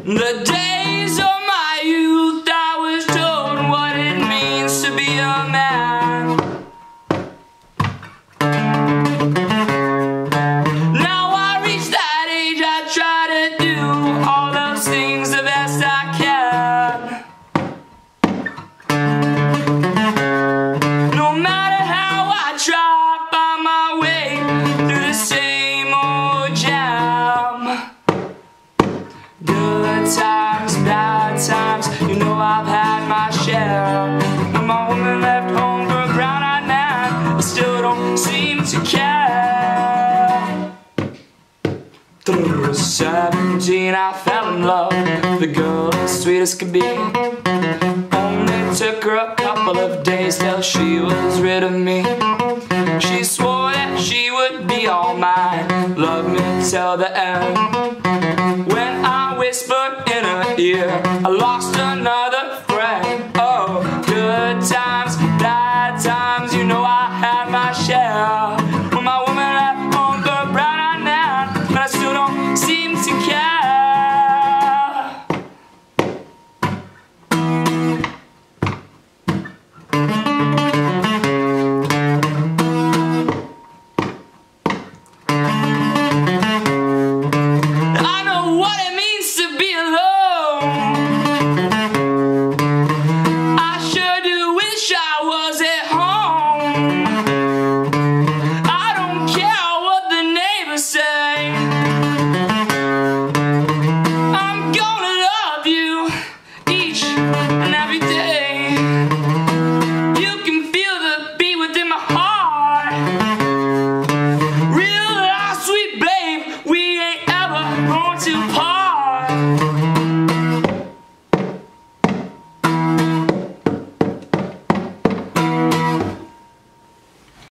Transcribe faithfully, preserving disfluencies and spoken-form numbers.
The days of my youth I was told what it means to be a man. Now I reach that age, I try to do all those things the best I can. No matter how I try, I find my way through the same old jam. Good times, bad times, you know I've had my share. When my woman left home for a brown-eyed man, I still don't seem to care. Seventeen, I fell in love with the girl as sweet as could be. Only took her a couple of days till she was rid of me. She swore that she would be all mine, love me till the end. When I whispered in her ear, I lost another friend. Oh, good times, bad times, you know I had my share. When my woman left home for a brown-eyed man, but I still don't seem to care. I know what it means to be alone. I sure do wish I was at home. I don't care what the neighbors say. I'm gonna love you each and every day. You can feel the beat within my heart. Real life, sweet babe, we ain't ever going to part.